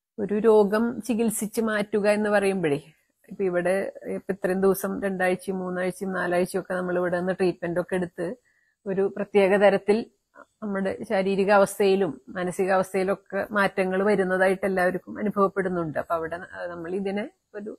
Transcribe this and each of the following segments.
ഒരു രോഗം ചികിത്സിച്ച് മാറ്റുക എന്ന് പറയുമ്പോഴേ ഇപ്പൊ ഇവിടെ ഇപ്പൊ ഇത്രയും ദിവസം 2 ആഴ്ചയും 3 ആഴ്ചയും 4 ആഴ്ചയും ഒക്കെ നമ്മൾ ഇവിടെ നിന്ന് ട്രീറ്റ്മെന്റ് ഒക്കെ എടുത്ത് ഒരു പ്രത്യേക തരത്തിൽ നമ്മുടെ ശാരീരിക അവസ്ഥയിലും മാനസികാവസ്ഥയിലും ഒക്കെ മാറ്റങ്ങൾ വരുന്നതായിട്ട് എല്ലാവർക്കും അനുഭവപ്പെടുന്നുണ്ട്. അപ്പൊ അവിടെ നമ്മൾ ഇതിനെ ഒരു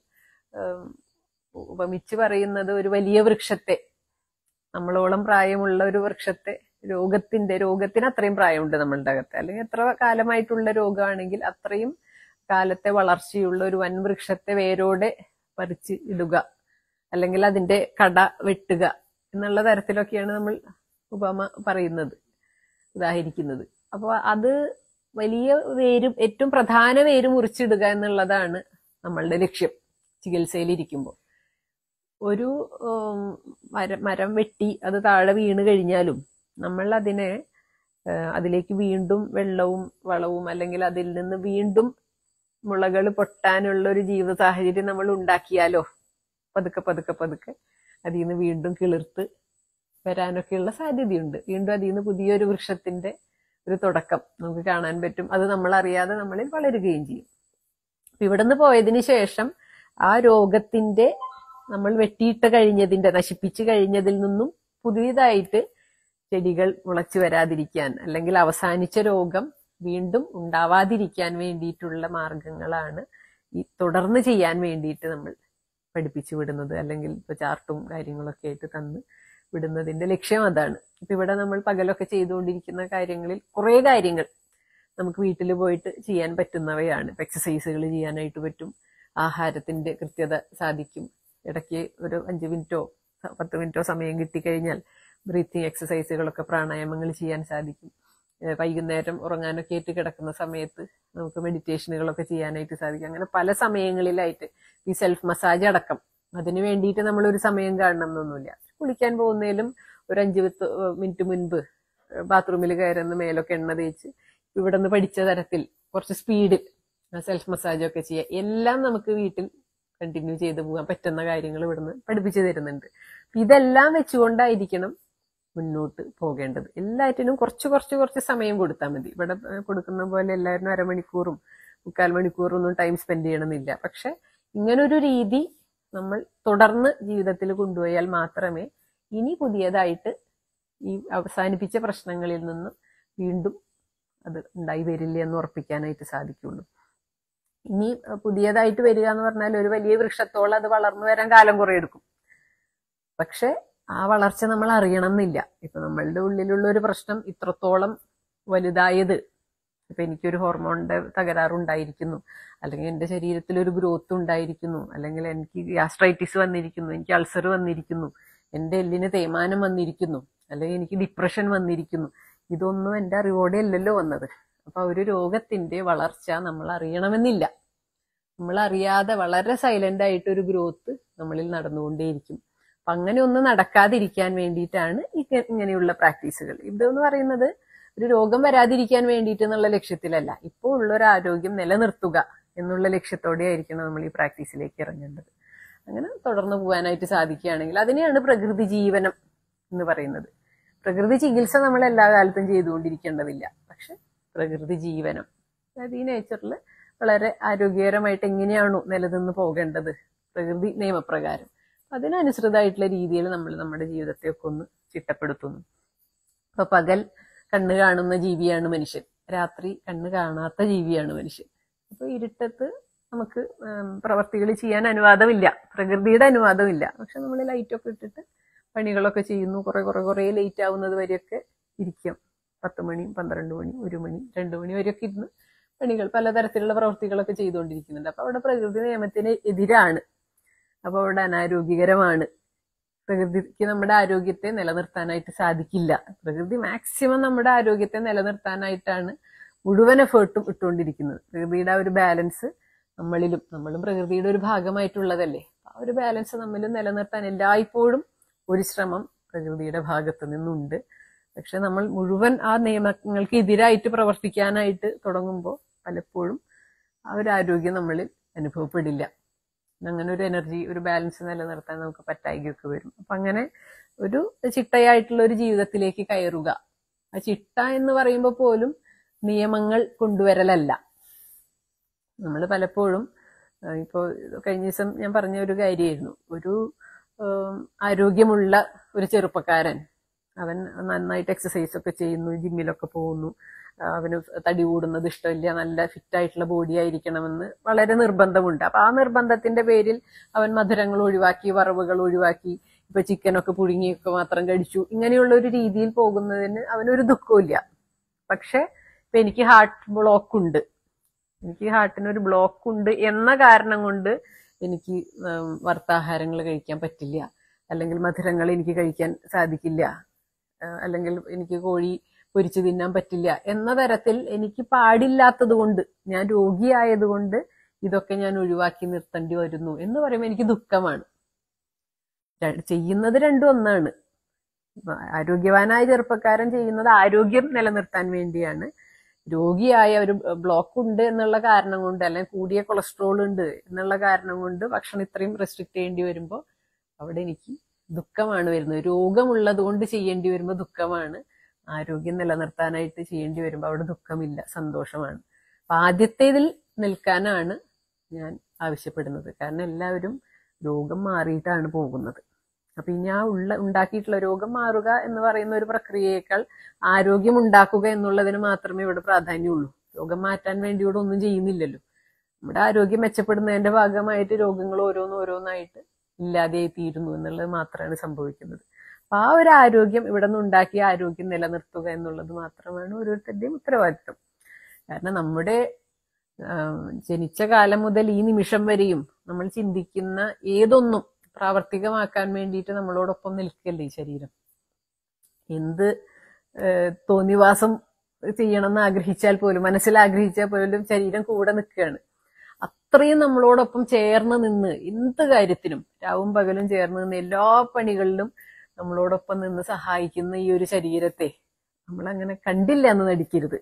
ഉപമിച്ച് പറയുന്നത് ഒരു വലിയ വൃക്ഷത്തെ, നമ്മളോളം പ്രായമുള്ള ഒരു വൃക്ഷത്തെ, രോഗത്തിന് അത്രയും പ്രായമുണ്ട് നമ്മളുടെ അകത്ത്, അല്ലെങ്കിൽ എത്ര കാലമായിട്ടുള്ള രോഗമാണെങ്കിൽ അത്രയും കാലത്തെ വളർച്ചയുള്ള ഒരു വൻ വൃക്ഷത്തെ വേരോടെ പറിച്ച് ഇടുക, അല്ലെങ്കിൽ അതിന്റെ കട വെട്ടുക എന്നുള്ള തരത്തിലൊക്കെയാണ് നമ്മൾ ഉപമ പറയുന്നത്, ഉദാഹരിക്കുന്നത്. അപ്പൊ അത് വലിയ വേരും ഏറ്റവും പ്രധാന വേര് മുറിച്ചിടുക എന്നുള്ളതാണ് നമ്മളുടെ ലക്ഷ്യം ചികിത്സയിലിരിക്കുമ്പോൾ. ഒരു മരം വെട്ടി അത് താഴെ വീണ് കഴിഞ്ഞാലും നമ്മൾ അതിലേക്ക് വീണ്ടും വെള്ളവും വളവും അല്ലെങ്കിൽ അതിൽ നിന്ന് വീണ്ടും മുളകൾ പൊട്ടാനുള്ള ഒരു ജീവിത സാഹചര്യം നമ്മൾ ഉണ്ടാക്കിയാലോ പതുക്കെ പതുക്കെ പതുക്കെ അതിൽ നിന്ന് വീണ്ടും കിളിർത്ത് വരാനൊക്കെയുള്ള സാധ്യതയുണ്ട്. വീണ്ടും അതിൽ നിന്ന് പുതിയൊരു വൃക്ഷത്തിന്റെ ഒരു തുടക്കം നമുക്ക് കാണാൻ പറ്റും. അത് നമ്മൾ അറിയാതെ നമ്മളിൽ വളരുകയും ചെയ്യും. ഇവിടെ നിന്ന് പോയതിന് ശേഷം ആ രോഗത്തിന്റെ നമ്മൾ വെട്ടിയിട്ട് കഴിഞ്ഞതിന്റെ, നശിപ്പിച്ചു കഴിഞ്ഞതിൽ നിന്നും പുതിയതായിട്ട് ചെടികൾ മുളച്ചു വരാതിരിക്കാൻ അല്ലെങ്കിൽ അവസാനിച്ച രോഗം വീണ്ടും ഉണ്ടാവാതിരിക്കാൻ വേണ്ടിയിട്ടുള്ള മാർഗങ്ങളാണ് ഈ തുടർന്ന് ചെയ്യാൻ വേണ്ടിയിട്ട് നമ്മൾ പഠിപ്പിച്ചു വിടുന്നത്, അല്ലെങ്കിൽ ഇപ്പൊ ചാർട്ടും കാര്യങ്ങളൊക്കെ ആയിട്ട് തന്ന് വിടുന്നതിന്റെ ലക്ഷ്യം അതാണ്. ഇപ്പൊ ഇവിടെ നമ്മൾ പകലൊക്കെ ചെയ്തുകൊണ്ടിരിക്കുന്ന കാര്യങ്ങളിൽ കുറെ കാര്യങ്ങൾ നമുക്ക് വീട്ടിൽ പോയിട്ട് ചെയ്യാൻ പറ്റുന്നവയാണ്. ഇപ്പൊ എക്സസൈസുകൾ ചെയ്യാനായിട്ട് പറ്റും, ആഹാരത്തിന്റെ കൃത്യത സാധിക്കും, ഇടയ്ക്ക് ഒരു 5 മിനിറ്റോ 10 മിനിറ്റോ സമയം കിട്ടിക്കഴിഞ്ഞാൽ ബ്രീത്തിങ് എക്സസൈസുകളൊക്കെ പ്രാണായാമങ്ങൾ ചെയ്യാൻ സാധിക്കും. വൈകുന്നേരം ഉറങ്ങാനൊക്കെ ആയിട്ട് കിടക്കുന്ന സമയത്ത് നമുക്ക് മെഡിറ്റേഷനുകളൊക്കെ ചെയ്യാനായിട്ട് സാധിക്കും. അങ്ങനെ പല സമയങ്ങളിലായിട്ട് ഈ സെൽഫ് മസാജ് അടക്കം അതിന് വേണ്ടിയിട്ട് നമ്മൾ ഒരു സമയം കാണണം എന്നൊന്നുമില്ല. കുളിക്കാൻ പോകുന്നതിലും ഒരു 5 മിനിറ്റ് മുൻപ് ബാത്റൂമിൽ കയറുന്ന മേലൊക്കെ എണ്ണ തേച്ച് ഇവിടെ നിന്ന് പഠിച്ച തരത്തിൽ കുറച്ച് സ്പീഡിൽ സെൽഫ് മസാജൊക്കെ ചെയ്യുക. എല്ലാം നമുക്ക് വീട്ടിൽ കണ്ടിന്യൂ ചെയ്ത് പോകാൻ പറ്റുന്ന കാര്യങ്ങൾ ഇവിടുന്ന് പഠിപ്പിച്ചു തരുന്നുണ്ട്. ഇതെല്ലാം വെച്ചുകൊണ്ടായിരിക്കണം മുന്നോട്ട് പോകേണ്ടത്. എല്ലാറ്റിനും കുറച്ച് സമയം കൊടുത്താൽ മതി. ഇവിടെ കൊടുക്കുന്ന പോലെ എല്ലാവരും 1/2 മണിക്കൂറും 3/4 മണിക്കൂറും ഒന്നും ടൈം സ്പെൻഡ് ചെയ്യണമെന്നില്ല. പക്ഷെ ഇങ്ങനൊരു രീതി നമ്മൾ തുടർന്ന് ജീവിതത്തിൽ കൊണ്ടുപോയാൽ മാത്രമേ ഇനി പുതിയതായിട്ട് ഈ അവസാനിപ്പിച്ച പ്രശ്നങ്ങളിൽ നിന്ന് വീണ്ടും അത് ഉണ്ടായി വരില്ല എന്ന് ഉറപ്പിക്കാനായിട്ട് സാധിക്കുള്ളൂ. ഇനി പുതിയതായിട്ട് വരിക എന്ന് പറഞ്ഞാൽ ഒരു വലിയ വൃക്ഷത്തോളം അത് വളർന്നു വരാൻ കാലം കുറെ എടുക്കും. പക്ഷെ ആ വളർച്ച നമ്മൾ അറിയണം എന്നില്ല. ഇപ്പൊ നമ്മളുടെ ഉള്ളിലുള്ള ഒരു പ്രശ്നം ഇത്രത്തോളം വലുതായത്, ഇപ്പൊ എനിക്കൊരു ഹോർമോണിന്റെ തകരാറുണ്ടായിരിക്കുന്നു, അല്ലെങ്കിൽ എന്റെ ശരീരത്തിൽ ഒരു ഗ്രോത്ത് ഉണ്ടായിരിക്കുന്നു, അല്ലെങ്കിൽ എനിക്ക് ഗ്യാസ്ട്രൈറ്റിസ് വന്നിരിക്കുന്നു, എനിക്ക് അൾസർ വന്നിരിക്കുന്നു, എന്റെ എല്ലിന് തേയ്മാനം വന്നിരിക്കുന്നു, അല്ലെങ്കിൽ എനിക്ക് ഡിപ്രഷൻ വന്നിരിക്കുന്നു, ഇതൊന്നും എന്റെ അറിവോടെ അല്ലല്ലോ വന്നത്. അപ്പൊ ഒരു രോഗത്തിന്റെ വളർച്ച നമ്മൾ അറിയണമെന്നില്ല. നമ്മൾ അറിയാതെ വളരെ സൈലന്റ് ആയിട്ട് ഒരു ഗ്രോത്ത് നമ്മളിൽ നടന്നുകൊണ്ടേയിരിക്കും. അപ്പൊ അങ്ങനെ ഒന്നും നടക്കാതിരിക്കാൻ വേണ്ടിയിട്ടാണ് ഇങ്ങനെയുള്ള പ്രാക്ടീസുകൾ. ഇതെന്ന് പറയുന്നത് ഒരു രോഗം വരാതിരിക്കാൻ വേണ്ടിയിട്ട് എന്നുള്ള ലക്ഷ്യത്തിലല്ല, ഇപ്പോൾ ഉള്ളൊരു ആരോഗ്യം നിലനിർത്തുക എന്നുള്ള ലക്ഷ്യത്തോടെ ആയിരിക്കണം നമ്മൾ ഈ പ്രാക്ടീസിലേക്ക് ഇറങ്ങേണ്ടത്. അങ്ങനെ തുടർന്ന് പോകാനായിട്ട് സാധിക്കുകയാണെങ്കിൽ അതിനെയാണ് പ്രകൃതി ജീവനം എന്ന് പറയുന്നത്. പ്രകൃതി ചികിത്സ നമ്മൾ എല്ലാ കാലത്തും ചെയ്തുകൊണ്ടിരിക്കേണ്ടതില്ല, പക്ഷെ പ്രകൃതി ജീവനം, അതായത് ഈ നേച്ചറിൽ വളരെ ആരോഗ്യകരമായിട്ട് എങ്ങനെയാണോ നിലനിന്ന് പോകേണ്ടത് പ്രകൃതി നിയമപ്രകാരം, അതിനനുസൃതമായിട്ടുള്ള രീതിയിൽ നമ്മൾ നമ്മുടെ ജീവിതത്തെ ഒക്കെ ഒന്ന് ചിട്ടപ്പെടുത്തുന്നു. അപ്പൊ പകൽ കണ്ണ് കാണുന്ന ജീവിയാണ് മനുഷ്യൻ, രാത്രി കണ്ണ് കാണാത്ത ജീവിയാണ് മനുഷ്യൻ. അപ്പൊ ഇരുട്ടത്ത് നമുക്ക് പ്രവർത്തികൾ ചെയ്യാൻ അനുവാദമില്ല, പ്രകൃതിയുടെ അനുവാദമില്ല. പക്ഷെ നമ്മൾ ലൈറ്റൊക്കെ ഇട്ടിട്ട് പണികളൊക്കെ ചെയ്യുന്നു. കുറെ ലേറ്റ് ആവുന്നത് വരെയൊക്കെ ഇരിക്കും. 10 മണി 12 മണി 1 മണി 2 മണി വരെയൊക്കെ ഇരുന്ന് പണികൾ, പലതരത്തിലുള്ള പ്രവൃത്തികളൊക്കെ ചെയ്തുകൊണ്ടിരിക്കുന്നുണ്ട്. അപ്പൊ അവിടെ പ്രകൃതി നിയമത്തിന് എതിരാണ്, അപ്പൊ അവിടെ അനാരോഗ്യകരമാണ്. പ്രകൃതിക്ക് നമ്മുടെ ആരോഗ്യത്തെ നിലനിർത്താനായിട്ട് സാധിക്കില്ല. പ്രകൃതി മാക്സിമം നമ്മുടെ ആരോഗ്യത്തെ നിലനിർത്താനായിട്ടാണ് മുഴുവൻ എഫേർട്ടും ഇട്ടുകൊണ്ടിരിക്കുന്നത്. പ്രകൃതിയുടെ ആ ഒരു ബാലൻസ് നമ്മളും പ്രകൃതിയുടെ ഒരു ഭാഗമായിട്ടുള്ളതല്ലേ. ആ ഒരു ബാലൻസ് നമ്മളിൽ നിലനിർത്താൻ എല്ലായ്പ്പോഴും ഒരു ശ്രമം പ്രകൃതിയുടെ ഭാഗത്ത് നിന്നുണ്ട്. പക്ഷെ നമ്മൾ മുഴുവൻ ആ നിയമങ്ങൾക്ക് എതിരായിട്ട് പ്രവർത്തിക്കാനായിട്ട് തുടങ്ങുമ്പോൾ പലപ്പോഴും ആ ഒരു ആരോഗ്യം നമ്മളിൽ അനുഭവപ്പെടില്ല. അങ്ങനെ ഒരു എനർജി, ഒരു ബാലൻസ് നിലനിർത്താൻ നമുക്ക് പറ്റായികയൊക്കെ വരും. അപ്പൊ അങ്ങനെ ഒരു ചിട്ടയായിട്ടുള്ള ഒരു ജീവിതത്തിലേക്ക് കയറുക. ആ ചിട്ട എന്ന് പറയുമ്പോൾ പോലും നിയമങ്ങൾ കൊണ്ടുവരലല്ല, നമ്മൾ പലപ്പോഴും ഇപ്പോൾ കഴിഞ്ഞ ദിവസം ഞാൻ പറഞ്ഞ ഒരു കാര്യമായിരുന്നു, ഒരു ആരോഗ്യമുള്ള ഒരു ചെറുപ്പക്കാരൻ, അവൻ നന്നായിട്ട് എക്സസൈസ് ഒക്കെ ചെയ്യുന്നു, ജിമ്മിലൊക്കെ പോകുന്നു, അവന് തടി കൂടുന്നത് ഇഷ്ടമില്ല, നല്ല ഫിറ്റ് ആയിട്ടുള്ള ബോഡി ആയിരിക്കണമെന്ന് വളരെ നിർബന്ധമുണ്ട്. അപ്പൊ ആ നിർബന്ധത്തിന്റെ പേരിൽ അവൻ മധുരങ്ങൾ ഒഴിവാക്കി, വറവുകൾ ഒഴിവാക്കി, ഇപ്പൊ ചിക്കനൊക്കെ പുഴുങ്ങിയൊക്കെ മാത്രം കഴിച്ചു, ഇങ്ങനെയുള്ള ഒരു രീതിയിൽ പോകുന്നതിന് അവനൊരു ദുഃഖമില്ല. പക്ഷെ ഇപ്പൊ എനിക്ക് ഹാർട്ടിനൊരു ബ്ലോക്ക് ഉണ്ട് എന്ന കാരണം കൊണ്ട് എനിക്ക് വർത്താഹാരങ്ങൾ കഴിക്കാൻ പറ്റില്ല, അല്ലെങ്കിൽ മധുരങ്ങൾ എനിക്ക് കഴിക്കാൻ സാധിക്കില്ല, അല്ലെങ്കിൽ എനിക്ക് കോഴി പൊരിച്ചു തിന്നാൻ പറ്റില്ല എന്ന തരത്തിൽ എനിക്ക് പാടില്ലാത്തത് കൊണ്ട്, ഞാൻ രോഗിയായതുകൊണ്ട് ഇതൊക്കെ ഞാൻ ഒഴിവാക്കി നിർത്തേണ്ടി വരുന്നു എന്ന് പറയുമ്പോൾ എനിക്ക് ദുഃഖമാണ്. ചെയ്യുന്നത് രണ്ടും ഒന്നാണ്. ആരോഗ്യവാനായ ചെറുപ്പക്കാരൻ ചെയ്യുന്നത് ആരോഗ്യം നിലനിർത്താൻ വേണ്ടിയാണ്. രോഗിയായ ഒരു ബ്ലോക്ക് ഉണ്ട് എന്നുള്ള കാരണം കൊണ്ട്, അല്ലെങ്കിൽ കൂടിയ കൊളസ്ട്രോൾ ഉണ്ട് എന്നുള്ള കാരണം കൊണ്ട് ഭക്ഷണം ഇത്രയും റെസ്ട്രിക്ട് ചെയ്യേണ്ടി വരുമ്പോൾ അവിടെ എനിക്ക് ദുഃഖമാണ് വരുന്നത്. രോഗമുള്ളത് കൊണ്ട് ചെയ്യേണ്ടി വരുമ്പോൾ ദുഃഖമാണ്, ആരോഗ്യം നിലനിർത്താനായിട്ട് ചെയ്യേണ്ടി വരുമ്പോൾ അവിടെ ദുഃഖമില്ല, സന്തോഷമാണ്. അപ്പൊ ആദ്യത്തേതിൽ നിൽക്കാനാണ് ഞാൻ ആവശ്യപ്പെടുന്നത്. കാരണം എല്ലാവരും രോഗം മാറിയിട്ടാണ് പോകുന്നത്. അപ്പൊ ഇനി ആ ഉണ്ടാക്കിയിട്ടുള്ള രോഗം മാറുക എന്ന് പറയുന്ന ഒരു പ്രക്രിയയേക്കാൾ ആരോഗ്യം ഉണ്ടാക്കുക എന്നുള്ളതിന് മാത്രമേ ഇവിടെ പ്രാധാന്യമുള്ളൂ. രോഗം മാറ്റാൻ വേണ്ടി ഇവിടെ ഒന്നും ചെയ്യുന്നില്ലല്ലോ. നമ്മുടെ ആരോഗ്യം മെച്ചപ്പെടുന്നതിന്റെ ഭാഗമായിട്ട് രോഗങ്ങൾ ഓരോന്നായിട്ട് ഇല്ലാതെയായി തീരുന്നു എന്നുള്ളത് മാത്രമാണ് സംഭവിക്കുന്നത്. അപ്പൊ ആ ഒരു ആരോഗ്യം ഇവിടെ നിന്ന് ഉണ്ടാക്കിയ ആരോഗ്യം നിലനിർത്തുക എന്നുള്ളത് മാത്രമാണ് ഓരോരുത്തരുടെയും ഉത്തരവാദിത്വം. കാരണം നമ്മുടെ ജനിച്ച കാലം മുതൽ ഈ നിമിഷം വരെയും നമ്മൾ ചിന്തിക്കുന്ന ഏതൊന്നും പ്രാവർത്തികമാക്കാൻ വേണ്ടിയിട്ട് നമ്മളോടൊപ്പം നിൽക്കല്ലേ ഈ ശരീരം. എന്ത് തോന്നിവാസം ചെയ്യണമെന്ന് ആഗ്രഹിച്ചാൽ പോലും, മനസ്സിൽ ആഗ്രഹിച്ചാൽ പോലും ശരീരം കൂടെ നിൽക്കുകയാണ്. അത്രയും നമ്മളോടൊപ്പം ചേർന്ന് നിന്ന് എന്ത് കാര്യത്തിനും രാവും പകലും ചേർന്ന് നിന്ന് എല്ലാ പണികളിലും നമ്മളോടൊപ്പം നിന്ന് സഹായിക്കുന്ന ഈ ഒരു ശരീരത്തെ നമ്മളങ്ങനെ കണ്ടില്ല എന്ന് നടിക്കരുത്.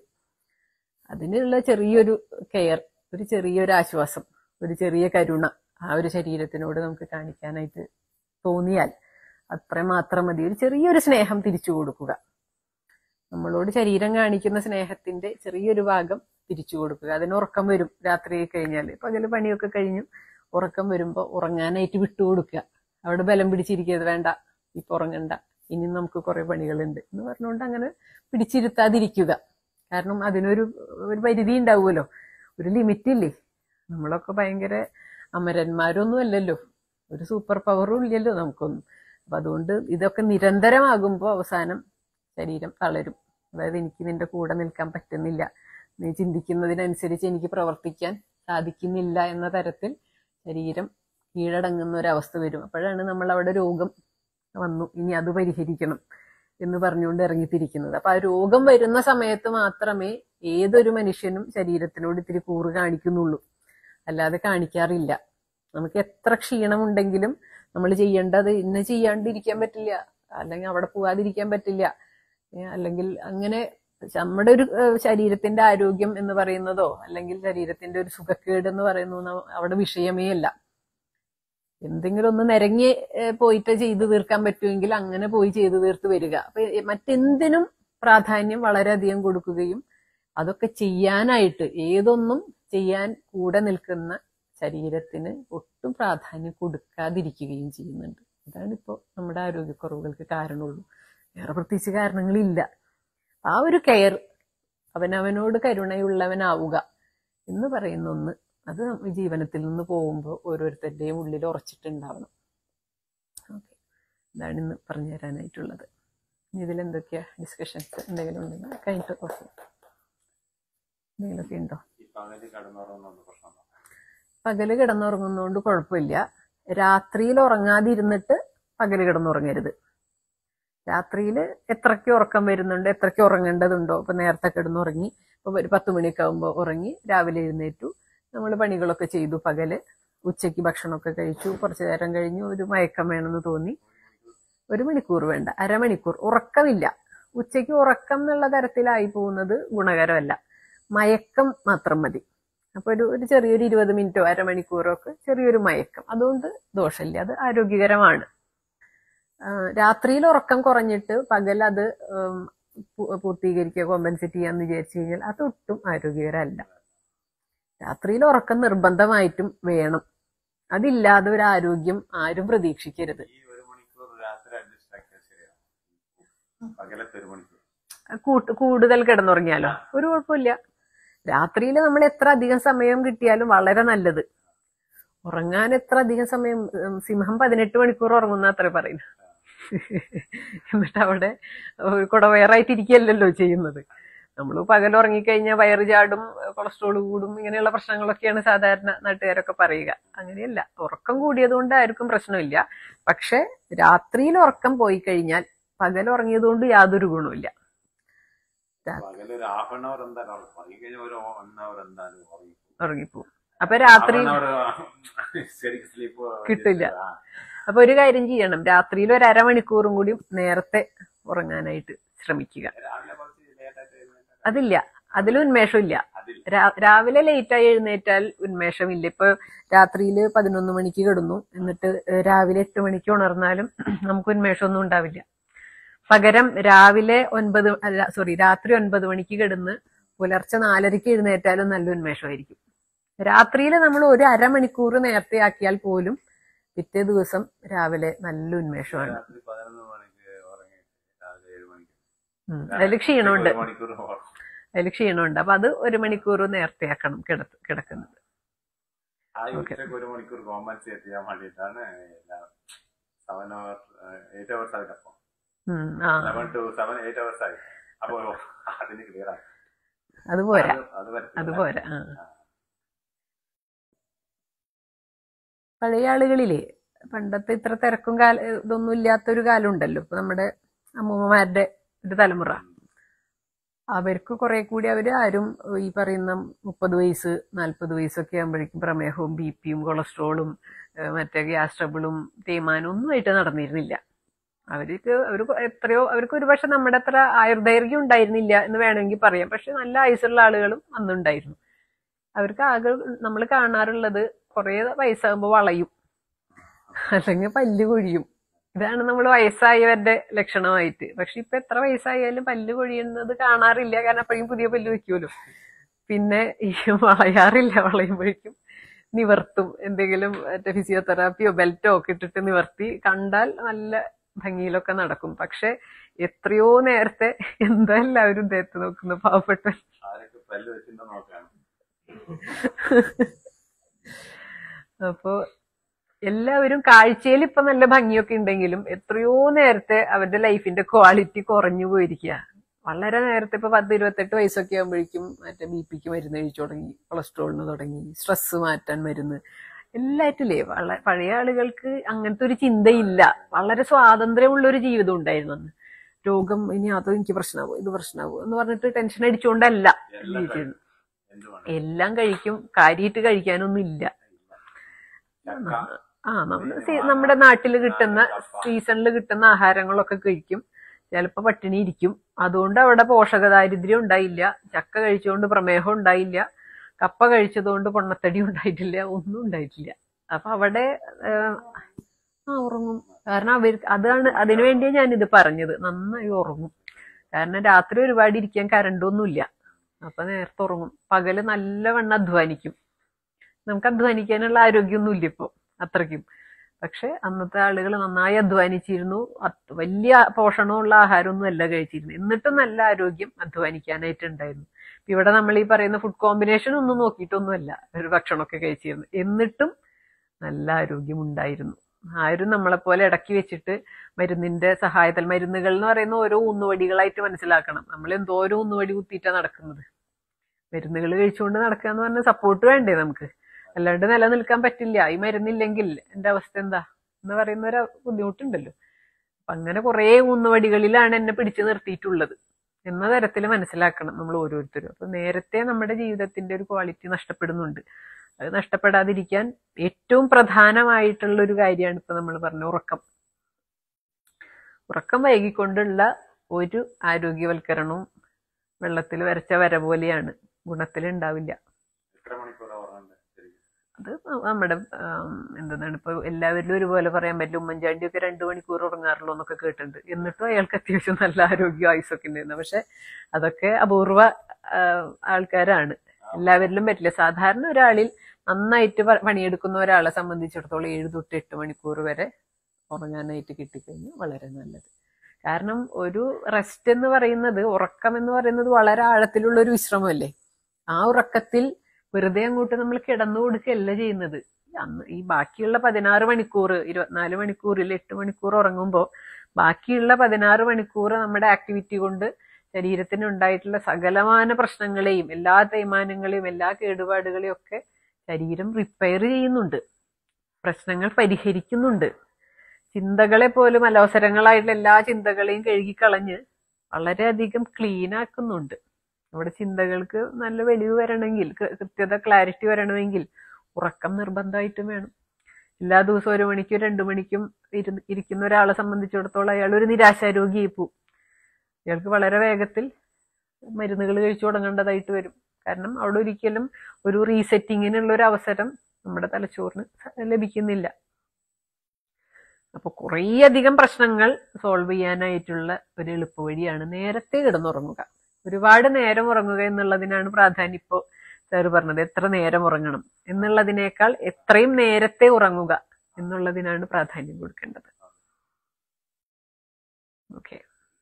അതിനുള്ള ചെറിയൊരു കെയർ, ഒരു ചെറിയൊരു ആശ്വാസം, ഒരു ചെറിയ കരുണ ആ ഒരു ശരീരത്തിനോട് നമുക്ക് കാണിക്കാനായിട്ട് തോന്നിയാൽ അത്രമാത്രം മതി. ഒരു ചെറിയൊരു സ്നേഹം തിരിച്ചു കൊടുക്കുക. നമ്മളോട് ശരീരം കാണിക്കുന്ന സ്നേഹത്തിന്റെ ചെറിയൊരു ഭാഗം തിരിച്ചു കൊടുക്കുക. അതിന് ഉറക്കം വരും രാത്രി കഴിഞ്ഞാൽ, പകല് പണിയൊക്കെ കഴിഞ്ഞു ഉറക്കം വരുമ്പോൾ ഉറങ്ങാനായിട്ട് വിട്ടുകൊടുക്കുക. അവിടെ ബലം പിടിച്ചിരിക്കരുത്, വേണ്ട ഇപ്പൊ ഉറങ്ങണ്ട, ഇനി നമുക്ക് കുറെ പണികളുണ്ട് എന്ന് പറഞ്ഞുകൊണ്ട് അങ്ങനെ പിടിച്ചിരുത്താതിരിക്കുക. കാരണം അതിനൊരു പരിധി ഉണ്ടാവുമല്ലോ, ഒരു ലിമിറ്റ് ഇല്ലേ. നമ്മളൊക്കെ ഭയങ്കര അമരന്മാരൊന്നും അല്ലല്ലോ, ഒരു സൂപ്പർ പവറും ഇല്ലല്ലോ നമുക്കൊന്നും. അപ്പൊ അതുകൊണ്ട് ഇതൊക്കെ നിരന്തരമാകുമ്പോൾ അവസാനം ശരീരം തളരും. അതായത് എനിക്ക് നിന്റെ കൂടെ നിൽക്കാൻ പറ്റുന്നില്ല, നീ ചിന്തിക്കുന്നതിനനുസരിച്ച് എനിക്ക് പ്രവർത്തിക്കാൻ സാധിക്കുന്നില്ല എന്ന തരത്തിൽ ശരീരം കീഴടങ്ങുന്ന ഒരവസ്ഥ വരും. അപ്പോഴാണ് നമ്മൾ അവിടെ രോഗം വന്നു, ഇനി അത് പരിഹരിക്കണം എന്ന് പറഞ്ഞുകൊണ്ട് ഇറങ്ങിത്തിരിക്കുന്നത്. അപ്പൊ ആ രോഗം വരുന്ന സമയത്ത് മാത്രമേ ഏതൊരു മനുഷ്യനും ശരീരത്തിനോട് ഇത്തിരി കൂറ് കാണിക്കുന്നുള്ളൂ, അല്ലാതെ കാണിക്കാറില്ല. നമുക്ക് എത്ര ക്ഷീണമുണ്ടെങ്കിലും നമ്മൾ ചെയ്യേണ്ടത് ഇന്ന് ചെയ്യാണ്ടിരിക്കാൻ പറ്റില്ല, അല്ലെങ്കിൽ അവിടെ പോകാതിരിക്കാൻ പറ്റില്ല, അല്ലെങ്കിൽ അങ്ങനെ നമ്മുടെ ഒരു ശരീരത്തിന്റെ ആരോഗ്യം എന്ന് പറയുന്നതോ അല്ലെങ്കിൽ ശരീരത്തിന്റെ ഒരു സുഖക്കേട് എന്ന് പറയുന്നതോ അവിടെ വിഷയമേ അല്ല. എന്തെങ്കിലും ഒന്ന് നിരങ്ങി പോയിട്ട് ചെയ്തു തീർക്കാൻ പറ്റുമെങ്കിൽ അങ്ങനെ പോയി ചെയ്തു തീർത്ത് വരിക. അപ്പൊ മറ്റെന്തിനും പ്രാധാന്യം വളരെയധികം കൊടുക്കുകയും അതൊക്കെ ചെയ്യാനായിട്ട് ഏതൊന്നും ചെയ്യാൻ കൂടെ നിൽക്കുന്ന ശരീരത്തിന് ഒട്ടും പ്രാധാന്യം കൊടുക്കാതിരിക്കുകയും ചെയ്യുന്നുണ്ട്. ഇതാണ് ഇപ്പോൾ നമ്മുടെ ആരോഗ്യക്കുറവുകൾക്ക് കാരണമുള്ളൂ, വേറെ പ്രത്യേകിച്ച് കാരണങ്ങളില്ല. ആ ഒരു കെയർ, അവനവനോട് കരുണയുള്ളവനാവുക എന്ന് പറയുന്ന ഒന്ന്, അത് ജീവനത്തിൽ നിന്ന് പോകുമ്പോൾ ഓരോരുത്തരുടെയും ഉള്ളിൽ ഉറച്ചിട്ടുണ്ടാവണം. ഓക്കെ, ഇതാണ് ഇന്ന് പറഞ്ഞു തരാനായിട്ടുള്ളത്. ഇതിലെന്തൊക്കെയാ ഡിസ്കഷൻസ് എന്തെങ്കിലും ഉണ്ടെങ്കിൽ കഴിഞ്ഞിട്ട് ഓക്കെ എന്തെങ്കിലുമൊക്കെ ഉണ്ടോ? പകല് കിടന്നുറങ്ങുന്നതുകൊണ്ട് കുഴപ്പമില്ല. രാത്രിയിൽ ഉറങ്ങാതിരുന്നിട്ട് പകല് കിടന്നുറങ്ങരുത്. രാത്രിയിൽ എത്രയ്ക്ക് ഉറക്കം വരുന്നുണ്ട്, എത്രയ്ക്ക് ഉറങ്ങേണ്ടതുണ്ടോ, ഇപ്പൊ നേരത്തെ കിടന്നുറങ്ങി, ഇപ്പൊ ഒരു 10 മണിയൊക്കെ ആകുമ്പോൾ ഉറങ്ങി, രാവിലെ എഴുന്നേറ്റു, നമ്മൾ പണികളൊക്കെ ചെയ്തു, പകല് ഉച്ചയ്ക്ക് ഭക്ഷണമൊക്കെ കഴിച്ചു, കുറച്ചു നേരം കഴിഞ്ഞു ഒരു മയക്കം വേണമെന്ന് തോന്നി, 1 മണിക്കൂർ വേണ്ട, അരമണിക്കൂർ ഉറക്കമില്ല. ഉച്ചയ്ക്ക് ഉറക്കം എന്നുള്ള തരത്തിലായി പോകുന്നത് ഗുണകരമല്ല, മയക്കം മാത്രം മതി. അപ്പൊ ഒരു ചെറിയൊരു 20 മിനിറ്റോ അരമണിക്കൂറോ ഒക്കെ ചെറിയൊരു മയക്കം, അതുകൊണ്ട് ദോഷമില്ല, അത് ആരോഗ്യകരമാണ്. രാത്രിയിൽ ഉറക്കം കുറഞ്ഞിട്ട് പകൽ അത് പൂർത്തീകരിക്കുക, കോമ്പൻസേറ്റ് ചെയ്യാന്ന് വിചാരിച്ചു കഴിഞ്ഞാൽ അതൊട്ടും ആരോഗ്യകരമല്ല. രാത്രിയിൽ ഉറക്കം നിർബന്ധമായിട്ടും വേണം. അതില്ലാതെ ഒരു ആരോഗ്യം ആരും പ്രതീക്ഷിക്കരുത്. കൂടുതൽ കിടന്നുറങ്ങിയാലോ ഒരു കുഴപ്പമില്ല. രാത്രിയിൽ നമ്മൾ എത്ര അധികം സമയം കിട്ടിയാലും വളരെ നല്ലത്. ഉറങ്ങാൻ എത്ര അധികം സമയം, സിംഹം 18 മണിക്കൂർ ഉറങ്ങുന്ന അത്ര പറയുന്നു. എന്നിട്ട് അവിടെ കുടവയറായിട്ടിരിക്കുകയല്ലല്ലോ ചെയ്യുന്നത്. നമ്മൾ പകൽ ഉറങ്ങിക്കഴിഞ്ഞാൽ വയറ് ചാടും, കൊളസ്ട്രോൾ കൂടും, ഇങ്ങനെയുള്ള പ്രശ്നങ്ങളൊക്കെയാണ് സാധാരണ നാട്ടുകാരൊക്കെ പറയുക. അങ്ങനെയല്ല, ഉറക്കം കൂടിയത് കൊണ്ട് ആർക്കും പ്രശ്നമില്ല. പക്ഷെ രാത്രിയിൽ ഉറക്കം പോയി കഴിഞ്ഞാൽ പകൽ ഉറങ്ങിയത് കൊണ്ട് യാതൊരു ഗുണമില്ല. ഉറങ്ങിപ്പോവും. അപ്പൊ രാത്രി കിട്ടില്ല. അപ്പൊ ഒരു കാര്യം ചെയ്യണം, രാത്രിയിൽ ഒരു അരമണിക്കൂറും കൂടി നേരത്തെ ഉറങ്ങാനായിട്ട് ശ്രമിക്കുക. അതില്ല, അതിലും ഉന്മേഷമില്ല. രാവിലെ ലേറ്റായി എഴുന്നേറ്റാൽ ഉന്മേഷമില്ല. ഇപ്പൊ രാത്രിയിൽ 11 മണിക്ക് കിടന്നു, എന്നിട്ട് രാവിലെ 8 മണിക്ക് ഉണർന്നാലും നമുക്ക് ഉന്മേഷമൊന്നും ഉണ്ടാവില്ല. പകരം രാത്രി 9 മണിക്ക് കിടന്ന് പുലർച്ചെ 4:30 എഴുന്നേറ്റാലും നല്ല ഉന്മേഷമായിരിക്കും. രാത്രിയിൽ നമ്മൾ ഒരു അരമണിക്കൂർ നേരത്തെ ആക്കിയാൽ പോലും പിറ്റേ ദിവസം രാവിലെ നല്ല ഉന്മേഷമാണ്. അതിൽ ക്ഷീണമുണ്ട്. അപ്പൊ അത് 1 മണിക്കൂർ നേരത്തെ ആക്കണം കിടക്കുന്നത്. അതുപോരാ. പഴയ ആളുകളിലെ പണ്ടത്തെ ഇത്ര തിരക്കും ഇതൊന്നും ഇല്ലാത്തൊരു കാലം ഉണ്ടല്ലോ. ഇപ്പൊ നമ്മുടെ അമ്മൂമ്മമാരുടെ ഒരു തലമുറ, അവർക്ക് കുറെ കൂടി ആരും ഈ പറയുന്ന 30 വയസ്സ് 40 വയസ്സൊക്കെ ആകുമ്പോഴേക്കും പ്രമേഹവും BP യും കൊളസ്ട്രോളും മറ്റേ ഗ്യാസ് ട്രബിളും തേയ്മാനവും ഒന്നും ആയിട്ട് നടന്നിരുന്നില്ല. അവർക്ക് ഒരുപക്ഷെ നമ്മുടെ അത്ര ആയുർദൈർഘ്യം ഉണ്ടായിരുന്നില്ല എന്ന് വേണമെങ്കിൽ പറയാം. പക്ഷെ നല്ല ആയുസ്സുള്ള ആളുകളും അന്നുണ്ടായിരുന്നു. അവർക്ക് ആകെ നമ്മൾ കാണാറുള്ളത് കുറെ വയസ്സാകുമ്പോൾ വളയും, അല്ലെങ്കിൽ പല്ല് കൊഴിയും. ഇതാണ് നമ്മൾ വയസ്സായവരുടെ ലക്ഷണമായിട്ട്. പക്ഷെ ഇപ്പൊ എത്ര വയസ്സായാലും പല്ല് കൊഴിയുന്നത് കാണാറില്ല. കാരണം അപ്പോഴും പുതിയ പല്ല് വെക്കുമല്ലോ. പിന്നെ ഈ വളയാറില്ല. വളയുമ്പോഴേക്കും നിവർത്തും, എന്തെങ്കിലും മറ്റേ ഫിസിയോതെറാപ്പിയോ ബെൽറ്റോ ഒക്കെ ഇട്ടിട്ട് നിവർത്തി കണ്ടാൽ നല്ല ഭംഗിയിലൊക്കെ നടക്കും. പക്ഷെ എത്രയോ നേരത്തെ എന്താ എല്ലാവരും ദേഹത്ത് നോക്കുന്നു, പാവപ്പെട്ട. അപ്പോ എല്ലാവരും കാഴ്ചയിൽ ഇപ്പൊ നല്ല ഭംഗിയൊക്കെ ഉണ്ടെങ്കിലും എത്രയോ നേരത്തെ അവരുടെ ലൈഫിന്റെ ക്വാളിറ്റി കുറഞ്ഞു പോയിരിക്കുക. വളരെ നേരത്തെ ഇപ്പൊ 10-28 വയസ്സൊക്കെ ആകുമ്പോഴേക്കും മറ്റേ BP മരുന്ന് കഴിച്ചു തുടങ്ങി, കൊളസ്ട്രോളിന് തുടങ്ങി, സ്ട്രെസ് മാറ്റാൻ മരുന്ന്, എല്ലാറ്റില്ലേ. പഴയ ആളുകൾക്ക് അങ്ങനത്തെ ഒരു ചിന്തയില്ല. വളരെ സ്വാതന്ത്ര്യമുള്ള ഒരു ജീവിതം ഉണ്ടായിരുന്നു അന്ന്. രോഗം ഇനി അത് എനിക്ക് പ്രശ്നമാവോ ഇത് പ്രശ്നമാവോ എന്ന് പറഞ്ഞിട്ട് ടെൻഷൻ അടിച്ചുകൊണ്ടല്ല ജീവിച്ചിരുന്നു. എല്ലാം കഴിക്കും, കാര്യമായിട്ട് കഴിക്കാനൊന്നും ഇല്ല. നമ്മുടെ നാട്ടിൽ കിട്ടുന്ന സീസണിൽ കിട്ടുന്ന ആഹാരങ്ങളൊക്കെ കഴിക്കും. ചിലപ്പോ പട്ടിണി ഇരിക്കും. അതുകൊണ്ട് അവിടെ പോഷകദാരിദ്ര്യം ഉണ്ടായില്ല. ചക്ക കഴിച്ചുകൊണ്ട് പ്രമേഹം ഉണ്ടായില്ല. കപ്പ കഴിച്ചതുകൊണ്ട് പൊണ്ണത്തടി ഉണ്ടായിട്ടില്ല. ഒന്നും ഉണ്ടായിട്ടില്ല. അപ്പൊ അവിടെ ഉറങ്ങും. കാരണം അതിനു വേണ്ടിയാണ് ഞാനിത് പറഞ്ഞത്. നന്നായി ഉറങ്ങും. കാരണം രാത്രി ഒരുപാട് ഇരിക്കാൻ കരണ്ടൊന്നുമില്ല. അപ്പൊ നേരത്തെ ഉറങ്ങും. പകല് നല്ലവണ്ണം അധ്വാനിക്കും. നമുക്ക് അധ്വാനിക്കാനുള്ള ആരോഗ്യമൊന്നും ഇല്ല ഇപ്പൊ അത്രയ്ക്കും. പക്ഷെ അന്നത്തെ ആളുകൾ നന്നായി അധ്വാനിച്ചിരുന്നു. വലിയ പോഷണമുള്ള ആഹാരമൊന്നും അല്ല കഴിച്ചിരുന്നു. എന്നിട്ടും നല്ല ആരോഗ്യം അധ്വാനിക്കാനായിട്ടുണ്ടായിരുന്നു. ഇവിടെ നമ്മൾ ഈ പറയുന്ന ഫുഡ് കോമ്പിനേഷൻ ഒന്നും നോക്കിയിട്ടൊന്നുമല്ല ഒരു ഭക്ഷണമൊക്കെ കഴിച്ചിരുന്നു. എന്നിട്ടും നല്ല ആരോഗ്യം ഉണ്ടായിരുന്നു. ആരും നമ്മളെപ്പോലെ ഇടയ്ക്ക് വെച്ചിട്ട് മരുന്നിന്റെ സഹായത്തിൽ, മരുന്നുകൾ എന്ന് പറയുന്ന ഓരോ ഊന്നുവടികളായിട്ട് മനസ്സിലാക്കണം. നമ്മൾ എന്തോരോ ഊന്നുവടി കുത്തിയിട്ടാണ് നടക്കുന്നത്. മരുന്നുകൾ കഴിച്ചുകൊണ്ട് നടക്കുക എന്ന് പറഞ്ഞാൽ സപ്പോർട്ട് വേണ്ടേ നമുക്ക്? അല്ലാണ്ട് നിലനിൽക്കാൻ പറ്റില്ല. ഈ മരുന്നില്ലെങ്കിൽ എന്റെ അവസ്ഥ എന്താ എന്ന് പറയുന്ന ഒരു ബുദ്ധിമുട്ടുണ്ടല്ലോ. അപ്പൊ അങ്ങനെ കുറെ ഊന്നുവടികളിലാണ് എന്നെ പിടിച്ചു നിർത്തിയിട്ടുള്ളത് എന്ന തരത്തിൽ മനസ്സിലാക്കണം നമ്മൾ ഓരോരുത്തരും. അപ്പൊ നേരത്തെ നമ്മുടെ ജീവിതത്തിന്റെ ഒരു ക്വാളിറ്റി നഷ്ടപ്പെടുന്നുണ്ട്. അത് നഷ്ടപ്പെടാതിരിക്കാൻ ഏറ്റവും പ്രധാനമായിട്ടുള്ള ഒരു കാര്യമാണ് ഇപ്പൊ നമ്മൾ പറഞ്ഞ ഉറക്കം. ഉറക്കം വൈകിക്കൊണ്ടുള്ള ഒരു ആരോഗ്യവൽക്കരണവും വെള്ളത്തിൽ വരച്ച വര പോലെയാണ്, ഗുണത്തിലുണ്ടാവില്ല. അത് നമ്മുടെ എന്താണ് ഇപ്പൊ എല്ലാവരിലും ഒരുപോലെ പറയാൻ പറ്റില്ല. ഉമ്മൻചാണ്ടിയൊക്കെ 2 മണിക്കൂർ ഉറങ്ങാറുള്ളൂ എന്നൊക്കെ കേട്ടിട്ടുണ്ട്. എന്നിട്ടും അയാൾക്ക് അത്യാവശ്യം നല്ല ആരോഗ്യ ആയുസൊക്കെ ഉണ്ടായിരുന്നു. പക്ഷെ അതൊക്കെ അപൂർവ ആൾക്കാരാണ്. എല്ലാവരിലും പറ്റില്ല. സാധാരണ ഒരാളിൽ നന്നായിട്ട് പണിയെടുക്കുന്ന ഒരാളെ സംബന്ധിച്ചിടത്തോളം 7 തൊട്ട് 8 മണിക്കൂർ വരെ ഉറങ്ങാനായിട്ട് കിട്ടിക്കഴിഞ്ഞാൽ വളരെ നല്ലത്. കാരണം ഒരു റെസ്റ്റ് എന്ന് പറയുന്നത്, ഉറക്കം എന്ന് പറയുന്നത് വളരെ ആഴത്തിലുള്ള ഒരു വിശ്രമമല്ലേ. ആ ഉറക്കത്തിൽ വെറുതെ അങ്ങോട്ട് നമ്മൾ കിടന്നു കൊടുക്കുകയല്ല ചെയ്യുന്നത്. ഈ ബാക്കിയുള്ള 16 മണിക്കൂർ, 24 മണിക്കൂറിൽ 8 മണിക്കൂർ ഉറങ്ങുമ്പോൾ ബാക്കിയുള്ള 16 മണിക്കൂർ നമ്മുടെ ആക്ടിവിറ്റി കൊണ്ട് ശരീരത്തിന് ഉണ്ടായിട്ടുള്ള സകലമാന പ്രശ്നങ്ങളെയും എല്ലാ തേയ്മാനങ്ങളെയും എല്ലാ കേടുപാടുകളെയും ഒക്കെ ശരീരം റിപ്പയർ ചെയ്യുന്നുണ്ട്, പ്രശ്നങ്ങൾ പരിഹരിക്കുന്നുണ്ട്. ചിന്തകളെ പോലും അലോസരങ്ങളായിട്ടുള്ള എല്ലാ ചിന്തകളെയും കഴുകിക്കളഞ്ഞ് വളരെയധികം ക്ലീൻ ആക്കുന്നുണ്ട്. നമ്മുടെ ചിന്തകൾക്ക് നല്ല വെളിവ് വരണമെങ്കിൽ, കൃത്യത, ക്ലാരിറ്റി വരണമെങ്കിൽ ഉറക്കം നിർബന്ധമായിട്ടും വേണം. എല്ലാ ദിവസവും 1 മണിക്കും 2 മണിക്കും ഇരിക്കുന്ന ഒരാളെ സംബന്ധിച്ചിടത്തോളം അയാൾ ഒരു നിരാശാരോഗിയായി പോവും. അയാൾക്ക് വളരെ വേഗത്തിൽ മരുന്നുകൾ കഴിച്ചു തുടങ്ങേണ്ടതായിട്ട് വരും. കാരണം അവിടെ ഒരിക്കലും ഒരു റീസെറ്റിങ്ങിനുള്ള ഒരു അവസരം നമ്മുടെ തലച്ചോറിന് ലഭിക്കുന്നില്ല. അപ്പൊ കുറേയധികം പ്രശ്നങ്ങൾ സോൾവ് ചെയ്യാനായിട്ടുള്ള ഒരു എളുപ്പവഴിയാണ് നേരത്തെ കിടന്നുറങ്ങുക. ഒരുപാട് നേരം ഉറങ്ങുക എന്നുള്ളതിനാണ് പ്രാധാന്യം. ഇപ്പോ സാറ് പറഞ്ഞത് എത്ര നേരം ഉറങ്ങണം എന്നുള്ളതിനേക്കാൾ എത്രയും നേരത്തെ ഉറങ്ങുക എന്നുള്ളതിനാണ് പ്രാധാന്യം കൊടുക്കേണ്ടത്. ഓക്കെ,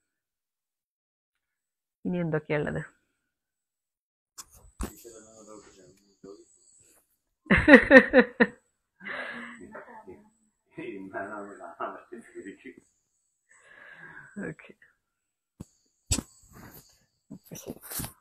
ഇനി എന്തൊക്കെയുള്ളത്? ഓക്കെ, ശരി.